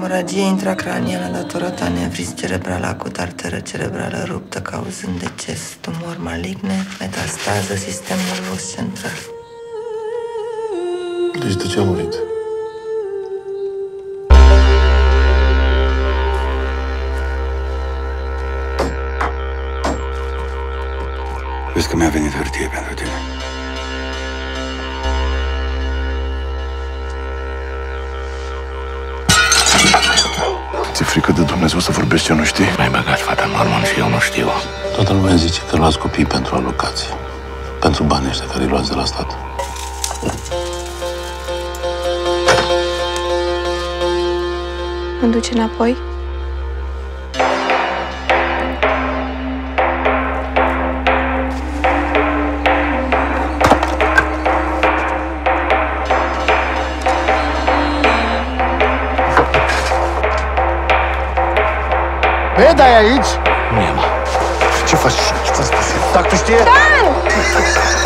Hemoragie intracraniană datorată anevrism cerebral acut, arteră cerebrală ruptă, cauzând deces, tumor maligne, metastază, sistem nervos central. Deci de ce a murit? Vezi că mi-a venit hârtie pentru tine. Ți-e frică de Dumnezeu să vorbești ce nu știi? M-ai băgat fata în mormânt și eu nu știu. Toată lumea zice că luați copii pentru alocație. Pentru banii ăștia care îi luați de la stat. Mă duce înapoi? Băi, dai aici? Nu e, mă. Ce faci? Ce faci? Dacă tu știe? Dan!